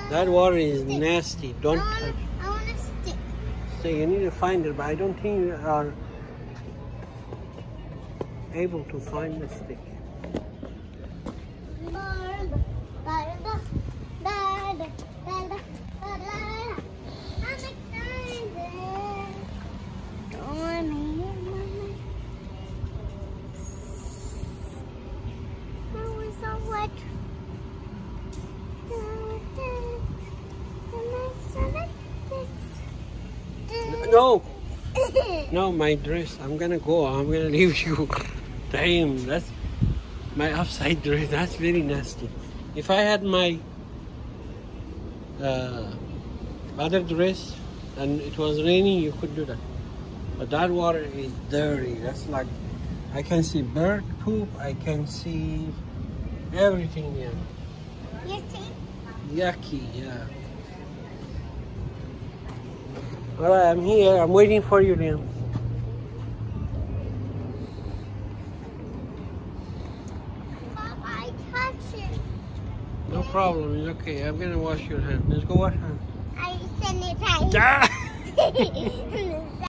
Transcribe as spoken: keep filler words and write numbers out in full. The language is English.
That water is nasty. Don't I touch. want, I want a stick. So you need to find it, but I don't think you are able to find the stick. I'm excited. Don't need money. I was so wet. No, no, my dress. I'm gonna go. I'm gonna leave you. Damn, that's my upside dress. That's very nasty. If I had my uh, other dress and it was raining, you could do that. But that water is dirty. That's like, I can see bird poop. I can see everything here. Yucky. Yucky, yeah. All right, I'm here. I'm waiting for you, Liam. Papa, I touched it. No problem. It's okay. I'm gonna wash your hands. Let's go wash hands. I sanitize. Ah!